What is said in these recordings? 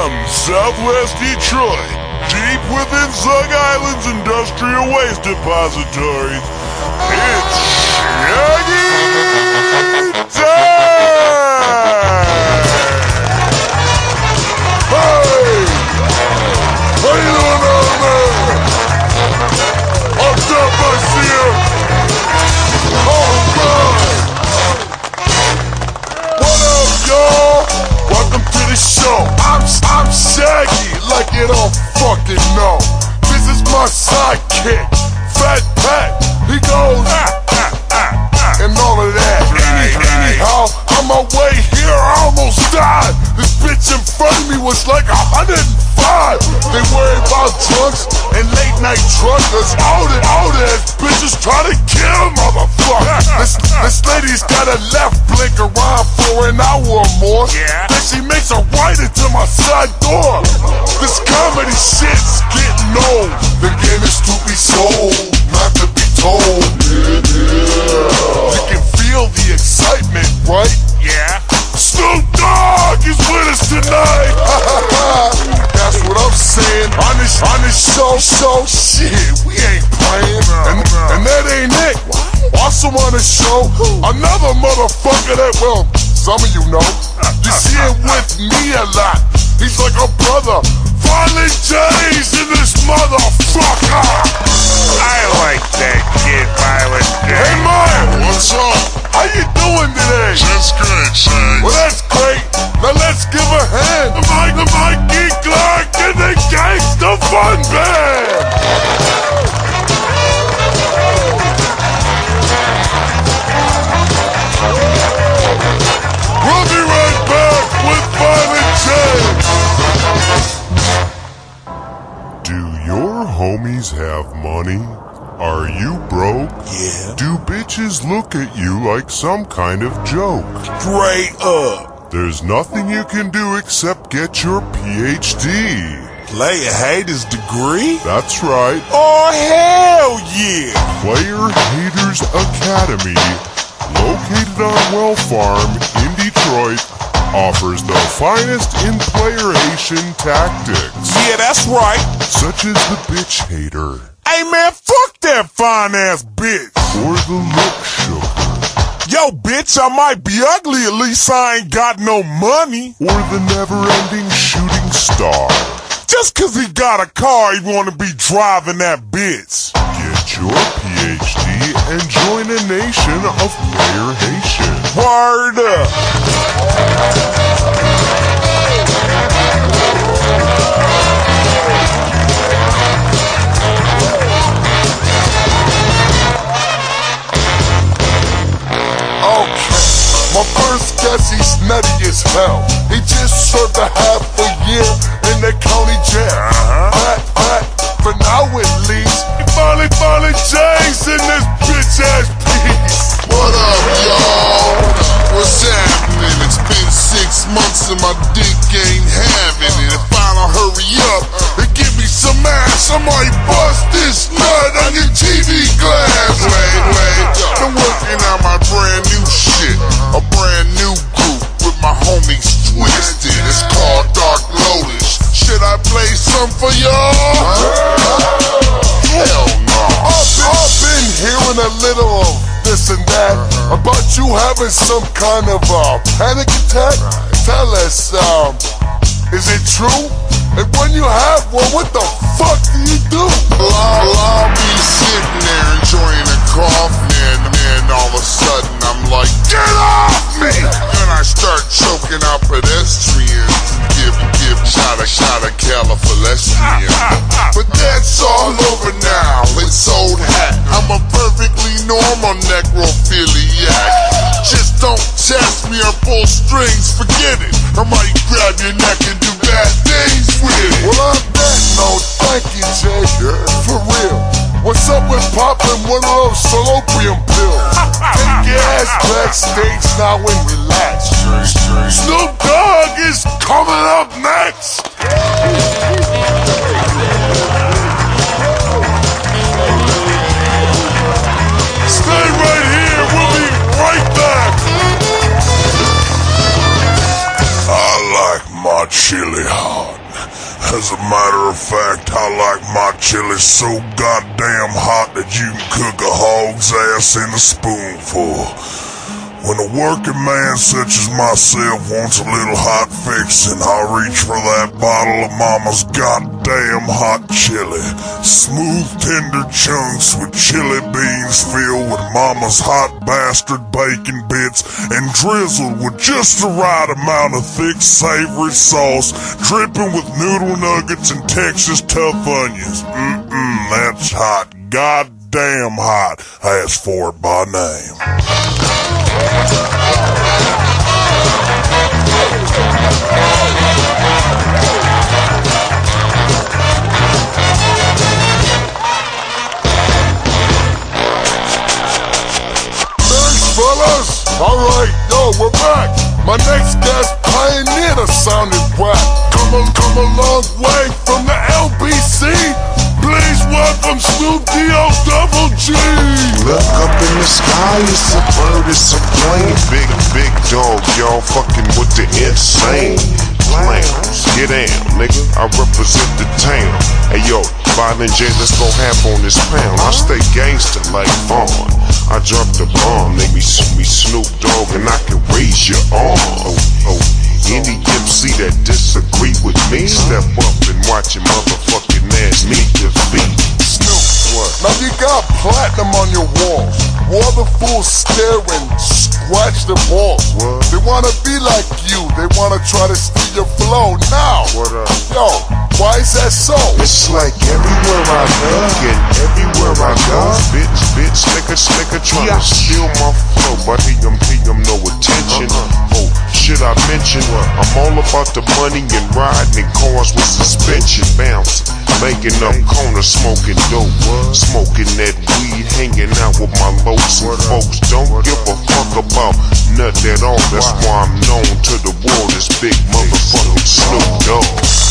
Southwest Detroit, deep within Zug Island's industrial waste depositories, it's Shaggy time! Hey! How you doing out there? Up top, I see you! Alright! What up, y'all? Welcome to the show. I'm Shaggy, like you don't fucking know. This is my sidekick, Fat Pat. He goes and all of that. Anyhow, on my way here, I almost died. This bitch in front of me was like 105. They worry about drugs and late night truckers. All that bitches try to kill motherfucker. This lady's got a left blink around for an hour or more. Yeah. Then she makes a right into my side door. This comedy shit's getting old. The game is to be sold, not to be told. You can feel the excitement, right? Yeah. Snoop Dogg is with us tonight. That's what I'm saying. On this show, shit, we ain't playing. And that ain't it. Also on the show, another motherfucker that, well, some of you know. You see it with me a lot. He's like a brother. Violent J's in this motherfucker. I like that kid, Violent J. Hey, man, what's up? How you doing today? Just great, Shaggy. Well, that's great. Now let's give a hand to Mikey Clark and the Gangsta Fun Band. We'll be right back with Violent J. Do your homies have money? Are you broke? Yeah. Do bitches look at you like some kind of joke? Straight up. There's nothing you can do except get your PhD. Player Haters degree? That's right. Oh, hell yeah! Player Haters Academy, located on Well Farm in Detroit, offers the finest in player-ation tactics. Yeah, that's right. Such as the bitch hater. Hey man, fuck that fine-ass bitch. Or the look sugar. Yo, bitch, I might be ugly, at least I ain't got no money. Or the never-ending shooting star. Just cause he got a car, he wanna be driving that bitch. Get your PhD and join a nation of player Haitian. Word up. My first guess, he's nutty as hell. He just served a half a year in the county jail. For now at least. He finally J's in this bitch ass piece. What up, y'all? What's happening? It's been 6 months and my dick ain't having it. If I don't hurry up and give me some ass, I might bust this nut on your TV glass. Wait, I'm working on my brand new shit. A brand new group with my homies Twisted. It's called Dark Lotus. Should I play some for y'all? Hell no. I've been hearing a little of this and that about you having some kind of panic attack. Tell us, is it true? And when you have one, what the fuck do you do? I'll be sitting there enjoying a coffee, and then all of a sudden I'm like, get off me! And I start choking out pedestrians, give shot of califalestian. But that's all over now, it's old hat. I'm a perfectly normal necrophiliac. Just don't test me or pull strings, forget it. I might grab your neck and do bad things with it. Well, on that note, thank you, Jay. For real. What's up with popping one of those salopium pills? Take your ass backstage now and relax. Snoop Dogg is coming up next. Stay right here. We'll be right back. I like my chili hot. As a matter of fact, I like my chili so goddamn hot that you can cook a hog's ass in a spoonful. When a working man such as myself wants a little hot fixin', I'll reach for that bottle of mama's goddamn hot chili. Smooth, tender chunks with chili beans filled with mama's hot bastard bacon bits and drizzled with just the right amount of thick, savory sauce, dripping with noodle nuggets and Texas tough onions. That's hot. Goddamn hot. I asked for it by name. Thanks, fellas. Alright, yo, we're back. My next guest pioneered a sounding rap. Come a long way from the LBC. Please welcome Snoop D.E.D. Look up in the sky, it's a bird, it's a plane. Big dog, y'all fucking with the insane clowns. Get down, nigga, I represent the town. Hey yo, Violent J, let's go half on this pound. I stay gangster like Vaughn. I drop the bomb, name me Snoop Dogg, and I can raise your arm. Any MC that disagree with me, step up and watch your motherfucking ass meet defeat. Snoop, what? Now you got platinum on your walls. All the fools stare and scratch their balls. What? They wanna be like you, they wanna try to steal your flow. Now, What up? yo, why is that so? It's like everywhere I look and everywhere I go, bitch, nigga, try to steal my flow, but he no attention. Oh, shit I mention, I'm all about the money and riding in cars with suspension, bouncing, making up corners, smoking dope, smoking that weed, hanging out with my lonesome folks. Don't give a fuck about nothing at all. That's why I'm known to the world as big motherfucking Snoop Dogg.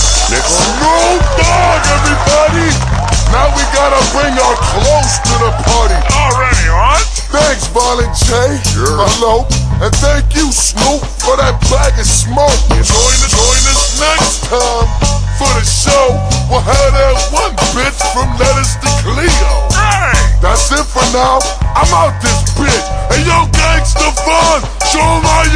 Snoop Dogg, everybody! Now we gotta bring our clothes to the party. Already, right? Thanks, Violent J. Sure. Hello. And thank you, Snoop, for that bag of smoke. Join us next time for the show. We'll have that one bitch from Lettuce to Cleo. Hey! That's it for now. I'm out this bitch. Hey, yo, gangsta fun. Show 'em how